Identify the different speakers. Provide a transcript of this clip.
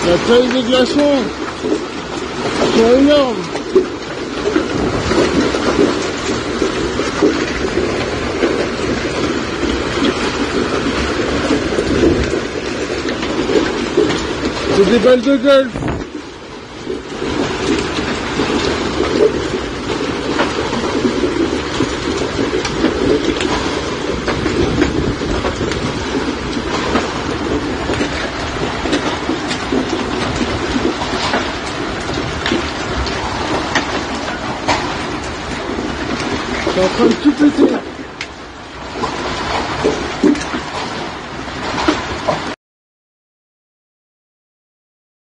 Speaker 1: La taille des glaçons sont énormes. C'est des balles de golf. C'est en train de tout péter.